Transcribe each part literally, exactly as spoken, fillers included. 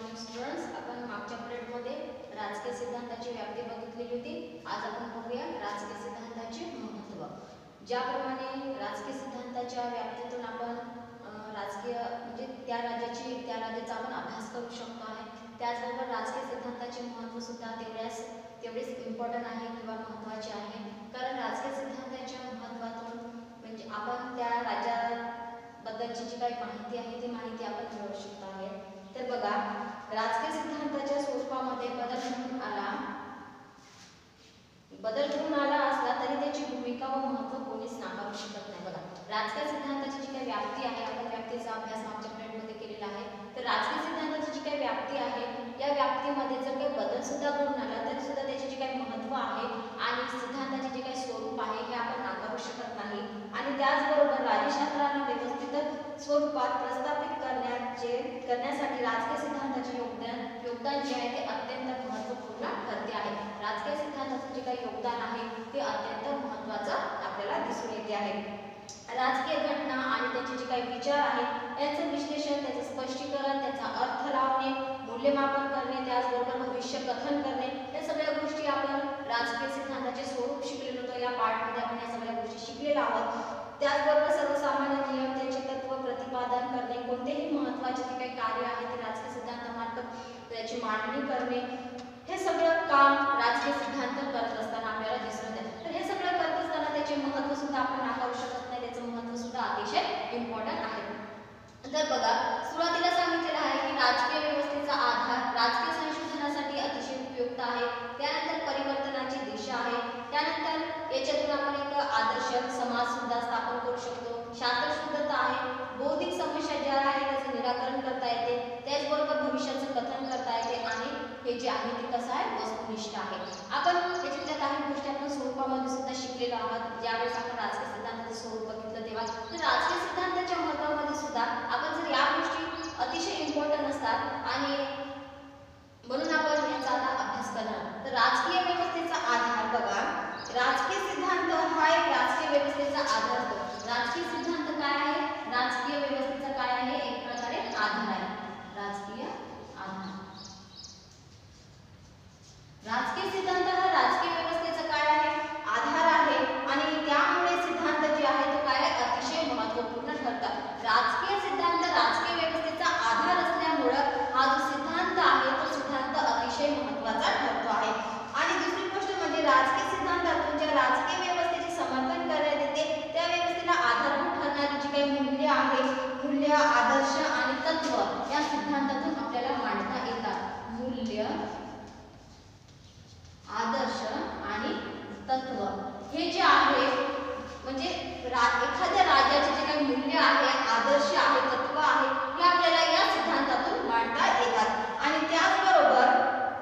Students, आपण मागच्या पिरियडमध्ये राजकीय सिद्धांताची व्याप्ती बघितलेली होती. आज आपण बघूया राजकीय सिद्धांताचे महत्त्व. ज्याप्रमाणे राजकीय सिद्धांताच्या व्याप्तीतून आपण राजकीय म्हणजे त्या राज्याची त्या राज्याचा आपण अभ्यास करू शकतो आहे. त्याचबरोबर राजकीय सिद्धांताचे महत्त्व सुद्धा तेवढ्याच तेवढेच इम्पॉर्टंट आहे किंवा महत्त्वाचे आहे. कारण राजकीय सिद्धांताच्या महत्त्वातून म्हणजे आपण त्या राज्याबद्दलची जी काही माहिती आहे ती माहिती आपण मिळवू शकतो आहे. तर बघा, राजकीय सिद्धांताच्या स्वरूपामध्ये बदल घडून आला बदल घडून आला असला तरी त्याची भूमिका व महत्त्व कोणीच नाकारू शकत नाही. बघा, राजकीय सिद्धांताची जी काही व्याप्ती आहे, आपण व्याप्तीचा अभ्यास मागच्या पिरियडमध्ये केलेला आहे. तर राजकीय सिद्धांताची जी काही व्याप्ती आहे या व्याप्तीमध्ये जर काही बदल सुद्धा घडून आला तरी सुद्धा त्याचे जे काही महत्त्व आहे आणि सिद्धांताचे जे काही स्वरूप आहे हे आपण नाकारू शकत नाही. आणि त्याचबरोबर राज्यशास्त्राला व्यवस्थित स्वरूपात प्रस्थापित करण्याचे करण्यासाठी राजकीय सिद्धांताचे योगदान योगदान जे आहे ते अत्यंत महत्त्वपूर्ण ठरते आहे. राजकीय सिद्धांताचे जे काही योगदान आहे ते अत्यंत महत्त्वाचं आपल्याला दिसून येते आहे. राजकीय घटना आणि त्याचे जे काही विचार आहेत यांचं विश्लेषण, त्याचं स्पष्टीकरण, त्याचा अर्थ लावणे, मूल्यमापन करणे, त्याचबरोबर भविष्य कथन करणे, या सगळ्या गोष्टी आपण राजकीय सिद्धांताचे स्वरूप शिकलेलो होतो. या पार्टमध्ये आपण या सगळ्या गोष्टी शिकलेल्या आहोत. त्याचबरोबर सर्वसामान्य नियम, त्याचे तत्व प्रतिपादन करणे, कोणतेही महत्त्वाचे जे काही कार्य आहे ते राजकीय सिद्धांतामार्फत त्याची मांडणी करणे, हे सगळं काम राजकीय सिद्धांत करत असताना आपल्याला दिसून येते. तर हे सगळं करत असताना त्याचे महत्त्व सुद्धा आपण नाकारू शकत नाही. त्याचं महत्त्व सुद्धा अतिशय इम्पॉर्टंट आहे. तर बघा, सुरुवातीला सांगितलेलं आहे की राजकीय व्यवस्थेचा आधार राजकीय संशोधनासाठी अतिशय उपयुक्त आहे. त्यानंतर परिवर्तनाची दिशा आहे. त्यानंतर याच्यातून आपण एक आदर्श समाज सुद्धा स्थापन करू शकतो. शास्त्रशुद्धता आहे. बौद्धिक समस्या ज्या आहेत त्याचं निराकरण करता येते. त्याचबरोबर भविष्याचं कथन करता येते आणि हे जे आहे ते कसं आहे, वस्तुनिष्ठ आहे. आपण याच्यातल्या काही गोष्टी आपण स्वरूपामध्ये सुद्धा शिकलेलो आहोत. ज्यावेळेस आपण राजकीय सिद्धांताचं स्वरूप बघितलं तेव्हा तर राजकीय सिद्धांताच्या महत्त्वामध्ये सुद्धा आपण जर या गोष्टी अतिशय इम्पॉर्टंट असतात आणि म्हणून आपण याचा आता अभ्यास करणार. तर राजकीय व्यवस्थेचा आधार बघा, राजकीय सिद्धांत हा एक राजकीय व्यवस्थेचा आधार असतो. राजकीय सिद्धांत काय आहे? राजकीय व्यवस्थेचा काय आहे? एक प्रकारे आधार आहे. राजकीय आधार. राजकीय सिद्धांत हा राजकीय व्यवस्थेचा काय आहे? आधार आहे. आणि त्यामुळे सिद्धांत जे आहे तो काय आहे? अतिशय महत्त्वपूर्ण ठरतात. राजकीय सिद्धांत राजकीय व्यवस्थेचा आधार असल्यामुळे हा जो सिद्धांत आहे तो सिद्धांत अतिशय महत्त्वाचा ठरतो आहे. आणि दुसरी गोष्ट म्हणजे राजकीय सिद्धांतातून ज्या राजकीय व्यवस्थेचे समर्थन करण्यात येते त्या व्यवस्थेला आधारभूत ठरणारी जी काही मूल्य आहे, मूल्य, आदर्श आणि तत्व या सिद्धांतातून आपल्याला मांडता येतात. मूल्य, आदर्श आणि तत्व हे जे आहे म्हणजे एखाद्या राज्याचे जे काही मूल्य आहे, आदर्श आहे, तत्व आहे हे आपल्याला या सिद्धांतातून मांडता येतात. आणि त्याचबरोबर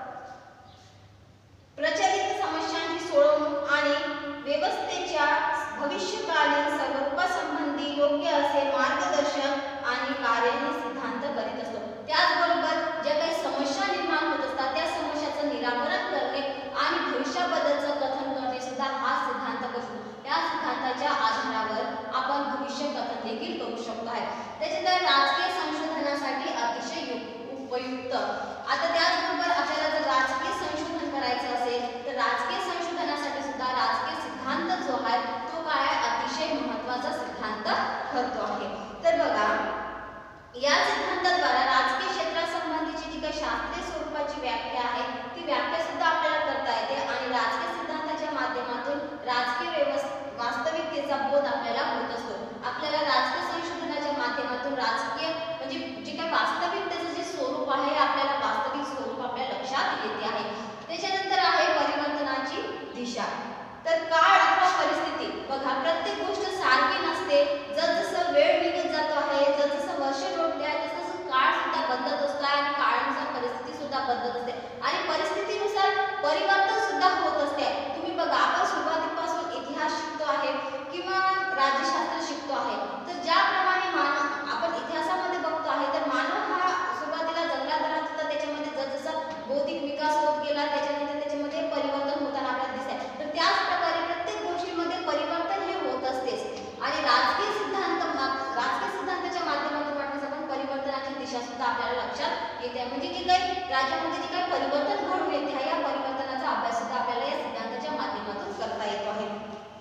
प्रचलित समस्यांची सोडवणूक आणि व्यवस्थेच्या भविष्यकालीन स्वरूपासंबंधी योग्य असे मार्गदर्शन आणि कार्य हे सिद्धांत करीत असतो. त्याचबरोबर ज्या काही समस्या निर्माण होत असतात त्या समस्याचं निराकरण करणे आणि भविष्याबद्दलचं कथन करणे सुद्धा हा सिद्धांत करतो. या सिद्धांताच्या आधारावर आपण भविष्य कथन देखील करू शकतो आहे. त्याच्यानंतर राजकीय संशोधनासाठी अतिशय उपयुक्त. आता त्याचबरोबर आपल्याला जर राजकीय संशोधन करायचं असेल तर राजकीय संशोधनासाठी सुद्धा राजकीय सिद्धांत जो आहे तो काय अतिशय महत्त्वाचा सिद्धांत ठरतो आहे. तर बघा, या सिद्धांताद्वारा राजकीय क्षेत्रासंबंधीची जी काही शास्त्रीय स्वरूपाची व्याख्या आहे ती व्याख्या सुद्धा आपल्याला करता येते. आणि राजकीय सिद्धांताच्या माध्यमातून राजकीय व्यवस्था वास्तविकतेचा बोध आपल्याला होत असतो. आपल्याला राजकीय संशोधनाच्या माध्यमातून राजकीय म्हणजे जे काही वास्तविकतेचं जे स्वरूप आहे आपल्याला वास्तविक स्वरूप आपल्या लक्षात येते आहे. त्याच्यानंतर आहे परिवर्तनाची दिशा. तर काळ अथवा परिस्थिती बघा, प्रत्येक गोष्ट सारखी नसते. जसजसं वेळ निघत जातो आहे, जसजसं वर्ष लोटते आहे तसतसं काळ सुद्धा बदलत असतो आणि काळानुसार परिस्थिती सुद्धा बदलत असते आणि परिस्थितीनुसार परिवर्तन सुद्धा होत असते. तुम्ही बघा, आपण सुरुवातीपासून इतिहास शिकतो आहे किंवा राज्यशास्त्र शिकतो आहे तर ज्याप्रमाणे मानव आपण इतिहासामध्ये बघतो आहे तर मानव हा सुरुवातीला जंगलात राहत होता. त्याच्यामध्ये जसजसा बौद्धिक विकास होत गेला त्याच्यानंतर त्याच्यामध्ये परिवर्तन होताना आपल्याला दिसते. तर त्याच प्रकारे प्रत्येक गोष्टीमध्ये परिवर्तन हे होत असतेच. आणि राजकीय सिद्धांत राजकीय सिद्धांताच्या माध्यमातून आपण परिवर्तनाची दिशा सुद्धा आपल्याला लक्षात येते आहे, म्हणजे जे काही राज्यामध्ये जे काही परिवर्तन घडून येते आहे, या परिवर्तनाचा अभ्यास सुद्धा आपल्याला या सिद्धांताच्या माध्यमातून करता येतो आहे.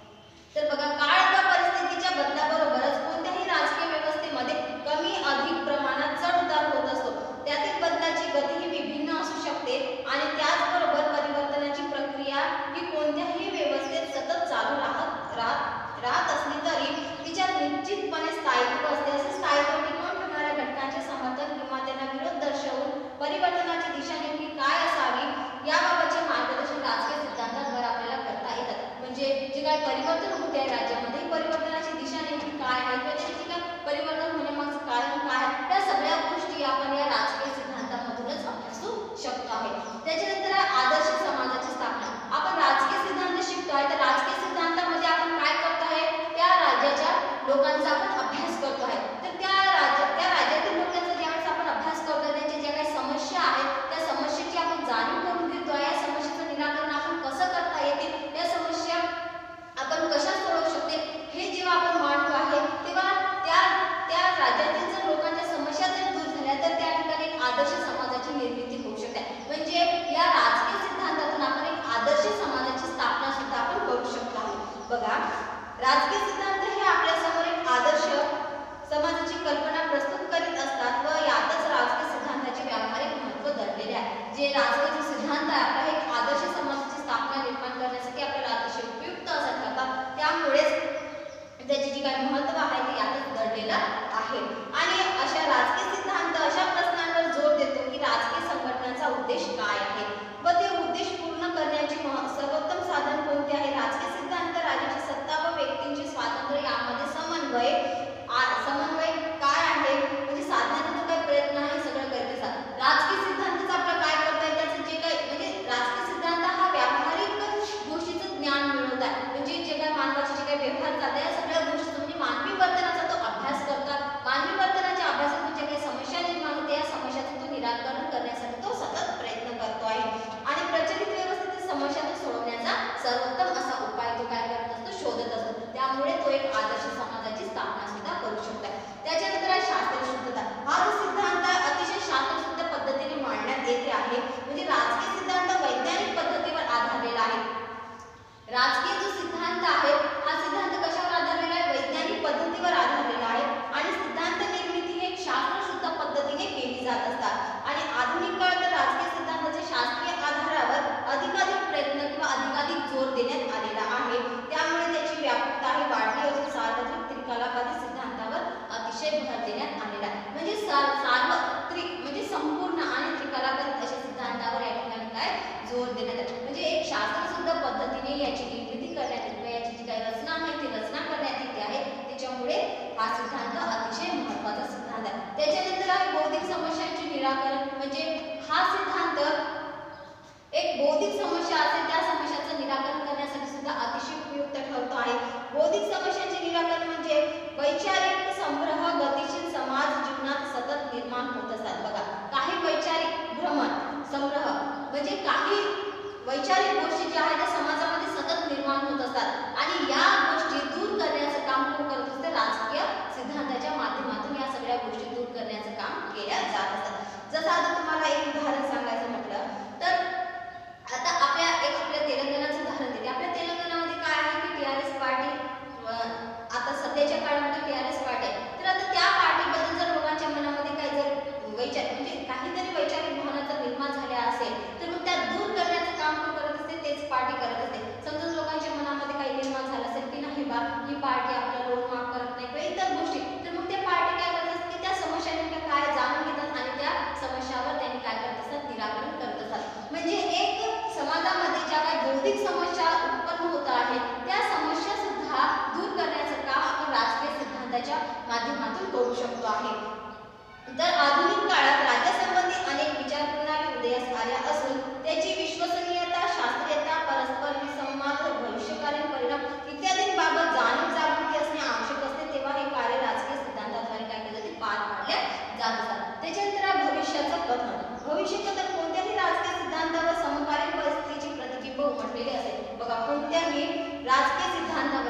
तर बघा, काळ व परिस्थितीच्या बदलाबरोबरच कोणत्याही राजकीय व्यवस्थेमध्ये कमी अधिक प्रमाणात चढ उतार होत असतो. त्यातील बदलाची गती ही विभिन्न असू शकते आणि त्याचबरोबर परिवर्तनाची प्रक्रिया ही कोणत्याही व्यवस्थेत सतत चालू राहत राहत राहत असली तरी तिच्यात निश्चितपणे स्थायित्व असते. असे स्थायित्व टिकवून ठेवणाऱ्या घटकांचे समर्थन किंवा त्यांना विरोध दर्शवून परिवर्तनाची दिशा नेमकी काय असावी याबाबतचे मार्गदर्शन राजकीय सिद्धांताद्वारे आपल्याला करता येतात. म्हणजे जे काही परिवर्तन होते आहे राज्यामध्ये, परिवर्तनाची दिशा नेमकी काय आहे किंवा त्याचे काय परिवर्तन होण्यामागचं कारण काय आहे, त्या सगळ्या गोष्टी आपण या राजकीय सिद्धांतामधूनच अभ्यासू शकतो आहे. त्याच्यानंतर आदर्श समाजाची स्थापना. आपण राजकीय सिद्धांत शिकतोय, तर राजकीय सिद्धांतामध्ये आपण काय करतो आहे, त्या राज्याच्या लोकांचा आपण अभ्यास करतो आहे. तर त्या राज्य त्या राज्यातील लोकांचा ज्यावेळेस आपण अभ्यास करतो, त्यांच्या ज्या काही समस्या आहेत त्या समस्येची आपण जाणीव करून घेतो आहे. या समस्येचं निराकरण आपण कसं करता येते, या समस्या आपण कशा सोडवू शकते, हे जेव्हा आपण मांडतो आहे तेव्हा त्या त्या राज्यातील जर लोकांच्या समस्या जर दूर झाल्या तर त्या ठिकाणी एक आदर्श समाजाची निर्मिती होऊ शकते. म्हणजे या राजकीय सिद्धांतातून आपण एक आदर्श समाजाची स्थापना सुद्धा आपण करू शकतो आहे. बघा, राजकीय सिद्धांत हे आपल्यासमोर एक आदर्श समाजाची कल्पना प्रस्तुत करीत असतात व यातच राजकीय सिद्धांताचे व्यावहारिक महत्त्व दडलेले आहे. जे राजकीय सिद्धांत आहे आपला एक आदर्श समाजाची स्थापना निर्माण करण्यासाठी आपल्याला अतिशय उपयुक्त असं ठरतात. त्यामुळेच त्याचे जे काही महत्त्व आहे ते यातच दडलेलं आहे. आणि अशा राजकीय सिद्धांत अशा प्रश्नांवर जोर देतो की राजकीय संघटनांचा उद्देश काय आहे व ते उद्देश पूर्ण करण्याचे सर्वोत्तम साधन कोणते आहे. राजकीय सिद्धांत राज्याची सत्ता व व्यक्तींचे स्वातंत्र्य यामध्ये समन्वय समन्वय काय आहे, म्हणजे साधण्याचा जो काही प्रयत्न आहे सगळं करत असतात. राजकीय सिद्धांतच आपलं काय करताय, त्याचं जे काही म्हणजे राजकीय सिद्धांत हा व्यावहारिक गोष्टीचं ज्ञान मिळवत आहे. म्हणजे जे काही मानवाचे जे काही व्यवहार चालतात या सगळ्या गोष्टी म्हणजे मानवी वर्तनाचा तो अभ्यास करतात. मानवी वर्तनाच्या अभ्यासातून जे काही समस्या निर्माण होते या समस्याचं तो निराकरण करण्यासाठी तो सतत प्रयत्न करतो आहे आणि प्रचलित व्यवस्थेतील समस्या तो सोडवण्याचा सर्वोत्तम असा उपाय तो काय करत असतो, शोधत असतो. त्यामुळे तो एक आदर्श समाजाची स्थापना सुद्धा करू शकतो. त्याच्यानंतर आहे शास्त्रीय शुद्धता. हा जो सिद्धांत अतिशय शास्त्रशुद्ध पद्धतीने मांडण्यात येते आहे. म्हणजे राजकीय सिद्धांत वैज्ञानिक पद्धतीवर आधारलेला आहे. राजकीय जो सिद्धांत आहे हा सिद्धांत कशावर आधारलेला आहे, वैज्ञानिक पद्धतीवर आधारलेला आहे आणि सिद्धांत निर्मिती एक शास्त्रशुद्ध पद्धतीने केली जात असतात. आणि आधुनिक काळात राजकीय सिद्धांताच्या शास्त्रीय आधारावर अधिकाधिक प्रयत्न किंवा अधिकाधिक जोर देण्यात आलेला आहे. त्यामुळे त्याची व्यापकता ही वाढली असून सार्वत्रिक त्रिकालाबाधी सिद्धांतावर अतिशय भर देण्यात आलेला आहे. म्हणजे सार्वत्रिक म्हणजे संपूर्ण आणि त्रिकालाबाधी अशा सिद्धांतावर या ठिकाणी काय जोर देण्यात आला. म्हणजे एक शास्त्रशुद्ध पद्धतीने याची निर्मिती करण्यात येते, याची जी काही रचना आहे ती रचना करण्यात येते आहे. त्याच्यामुळे हा सिद्धांत अतिशय महत्त्वाचा सिद्धांत आहे. त्याच्यानंतर आहे बौद्धिक समस्यांचे निराकरण. म्हणजे हा सिद्धांत एक बौद्धिक समस्या असेल त्या समस्याचं निराकरण करण्यासाठी सुद्धा अतिशय उपयुक्त ठरतो आहे. बौद्धिक समस्यांचे निराकरण म्हणजे वैचारिक संग्रह गतिशील समाज जीवनात सतत निर्माण होत असतात. बघा, काही वैचारिक भ्रमण संग्रह म्हणजे काही वैचारिक गोष्टी ज्या आहेत त्या समाजामध्ये सतत निर्माण होत असतात आणि या गोष्टी दूर करण्याचं काम कोण करत असते, राजकीय सिद्धांताच्या माध्यमातून या सगळ्या गोष्टी दूर करण्याचं काम केल्या जात असतात. जसं आता तुम्हाला एक उदाहरण सांगायचं म्हटलं तर आता आपल्या एक आपल्या तेलंगणाचं उदाहरण देते. आपल्या तेलंगणामध्ये काय आहे की टीआरएस पार्टी आता सध्याच्या काळामध्ये टीआरएस पार्टी आहे. तर आता त्या पार्टीबद्दल जर लोकांच्या मनामध्ये काही जर वैचारिक म्हणजे काहीतरी वैचारिक भावना जर निर्माण झाल्या असेल तर मग त्या दूर करण्याचं काम कोण करत असते, तेच पार्टी करत असते. समजा लोकांच्या मनामध्ये काही निर्माण झालं असेल की नाही बा ही पार्टी आपला लोन माफ करत नाही किंवा इतर गोष्टी, तर मग त्या पार्टी काय करत असतात की त्या समस्या नेमक्या काय जाणून घेतात आणि त्या समस्यावर त्यांनी काय करत असतात, निराकरण करत असतात. म्हणजे एक समाजामध्ये ज्या काही बौद्धिक समस्या उत्पन्न होत आहेत त्या समस्या सुद्धा दूर करण्याचं काम आपण राजकीय सिद्धांताच्या माध्यमातून करू शकतो आहे. तर आधुनिक काळात राज्यासंबंधी अनेक विचार प्रणाली उदयास आल्या असून त्याची विश्वसनीयता, शास्त्रीयता, परस्पर विसंवाद, भविष्यकालीन परिणाम इत्यादींबाबत जाणीव जागृती असणे आवश्यक असते. तेव्हा हे कार्य राजकीय सिद्धांताद्वारे काय केलं जाते, पार पाडले जात असतात. त्याच्यानंतर भविष्याचं कथन. भविष्य कथन कोणत्याही राजकीय सिद्धांतावर समकालीन परिस्थितीची प्रतिबिंब उमटलेले असेल. बघा, कोणत्याही राजकीय सिद्धांतावर